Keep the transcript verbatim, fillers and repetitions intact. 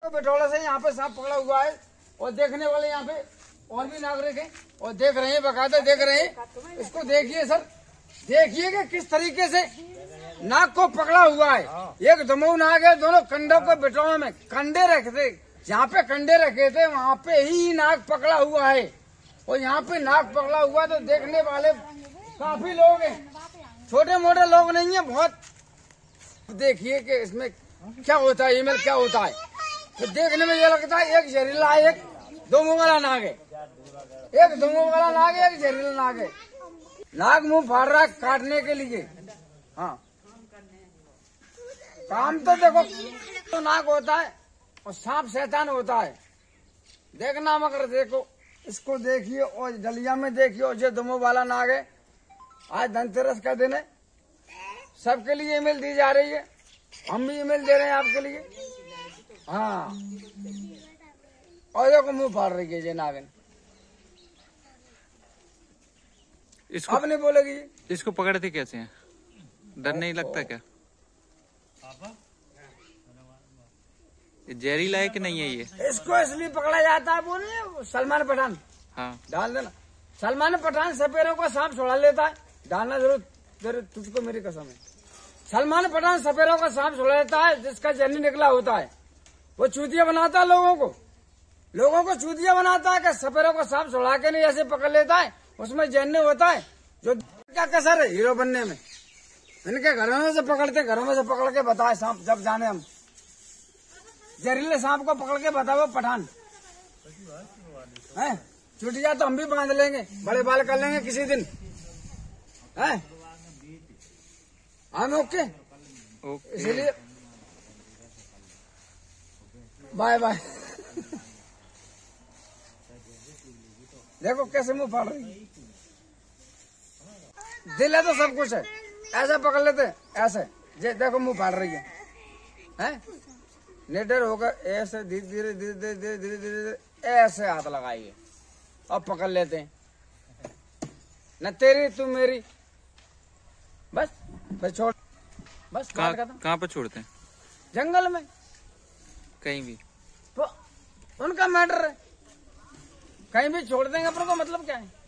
बिठौला से यहाँ पे सांप पकड़ा हुआ है और देखने वाले यहाँ पे और भी नागरिक हैं और देख रहे हैं, बकायदा देख रहे हैं। इसको देखिए सर, देखिए कि किस तरीके से नाग को पकड़ा हुआ है। एक दमऊ नाग है, दोनों कंडों को बिठौले में कंडे रखे थे, जहाँ पे कंडे रखे थे वहाँ पे ही नाग पकड़ा हुआ है। और यहाँ पे नाग पकड़ा हुआ तो देखने वाले काफी लोग हैं, छोटे मोटे लोग नहीं है, बहुत। देखिए कि इसमें क्या होता है, ईमेल क्या होता है। तो देखने में ये लगता है एक जहरीला है, एक दो मुंह वाला नाग है, एक दो मुंह वाला नाग है, एक जहरीला नाग है। नाग मुंह फाड़ रहा है काटने के लिए। हाँ, काम तो देखो तो नाग होता है और सांप शैतान होता है। देखना मगर देखो, इसको देखिए और डलिया में देखिए। और जो दमो वाला नाग है, आज धनतेरस का दिन है, सबके लिए ईमेल दी जा रही है, हम भी ईमेल दे रहे हैं आपके लिए। हाँ, और देखो मुंह फाड़ रही है ये नागिन, इसको अब नहीं बोलेगी। इसको पकड़ते कैसे हैं? डर नहीं लगता क्या? जहरीला है कि नहीं है ये? इसको इसलिए पकड़ा जाता है, वो नहीं सलमान पठान। हाँ, डाल देना। सलमान पठान सपेरों को सांप छोड़ा लेता है, डालना जरूर, जरूर तुझको मेरी कसम है। सलमान पठान सपेरों का सांप छोड़ा लेता है, जिसका जन्नी निकला होता है वो चूतिया बनाता है लोगों को, लोगों को चूतिया बनाता है कि सपेरों को सांप छोड़ा के नहीं ऐसे पकड़ लेता है, उसमें जन्नी होता है। जो क्या कसर है हीरो बनने में, इनके घरों में से पकड़ते, घरों में से पकड़ के बताए सांप, जब जाने हम जहरीले सांप को पकड़ के बताओ पठान है। चुटिया तो हम भी बांध लेंगे, बड़े बाल कर लेंगे किसी दिन है हम। ओके, इसलिए बाय बाय। देखो कैसे मुंह फाड़ रही है। दिल है तो सब कुछ है, ऐसा पकड़ लेते ऐसे। जे देखो मुंह फाड़ रही है, हैं? निडर होकर ऐसे धीरे धीरे धीरे धीरे धीरे धीरे धीरे ऐसे हाथ लगाइए और पकड़ लेते हैं। न तेरी तू मेरी, बस फिर छोड़, बस। कहाँ पे छोड़ते हैं? जंगल में कहीं भी, तो उनका मैटर है, कहीं भी छोड़ देंगे, अपन को मतलब क्या है।